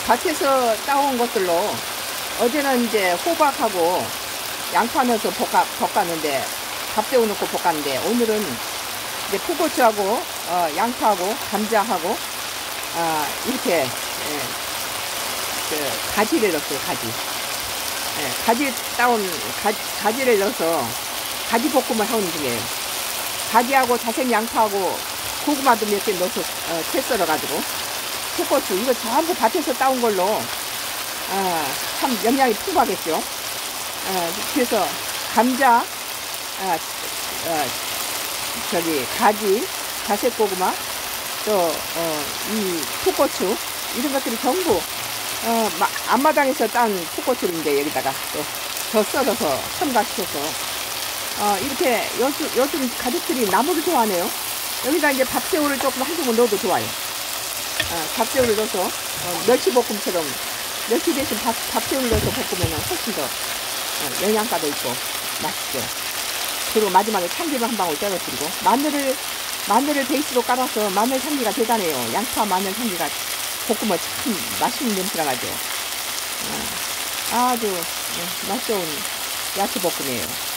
밭에서 따온 것들로 어제는 이제 호박하고 양파 넣어서 볶았는데 밥새우 넣고 볶았는데 오늘은 이제 풋고추하고 양파하고 감자하고 이렇게 가지를 넣었어요. 가지 따온 가지를 넣어서 가지 볶음을 하는 중이에요. 가지하고 자색 양파하고 고구마도 몇 개 넣어서 채 썰어 가지고 풋고추 이거 전부 밭에서 따온 걸로 참 영양이 풍부하겠죠. 그래서 감자, 가지, 자색 고구마, 또 이 풋고추 이런 것들이 전부 앞마당에서 딴 풋고추인데 여기다가 또 더 썰어서 첨가시켜서 이렇게 요즘 가족들이 나물을 좋아하네요. 여기다 이제 밥새우를 조금 한 조금 넣어도 좋아요. 밥새우를 넣어서 멸치볶음처럼 멸치 대신 밥새우를 넣어서 볶으면 훨씬 더 영양가도 있고 맛있죠. 그리고 마지막에 참기름 한 방울 떨어뜨리고 마늘을 베이스로 깔아서 마늘 향기가 대단해요. 양파 마늘 향기가 볶으면 참 맛있는 냄새가 나죠. 아주 맛 좋은 야채 볶음이에요.